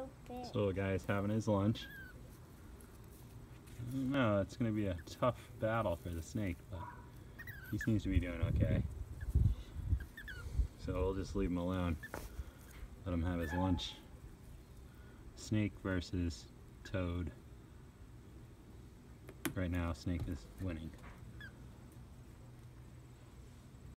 so big. This little guy's having his lunch. I don't know, it's going to be a tough battle for the snake, but he seems to be doing okay. So we'll just leave him alone. Let him have his lunch. Snake versus toad. Right now, snake is winning.